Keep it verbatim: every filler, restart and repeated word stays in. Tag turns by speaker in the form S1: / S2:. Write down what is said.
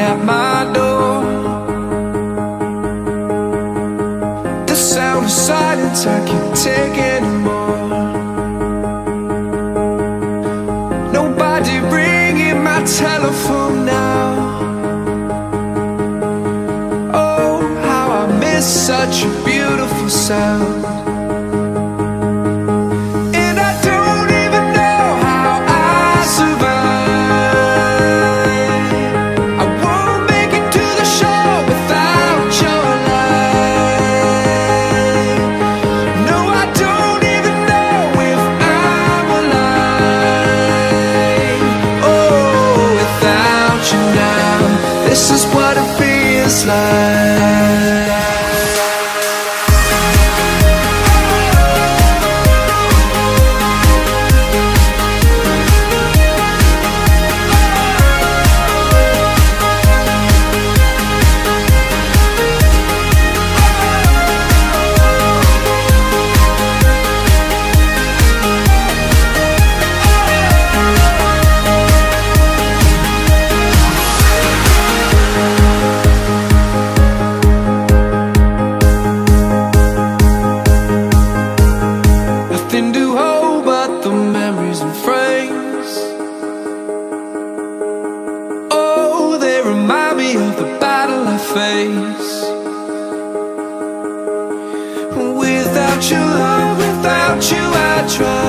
S1: at my door. The sound of silence, I can't take anymore. Nobody ringing my telephone now. Oh, how I miss such a beautiful sound. This is what it feels like. Nothing to hold but the memories and frames. Oh, they remind me of the battle I face. Without your love, without you I try.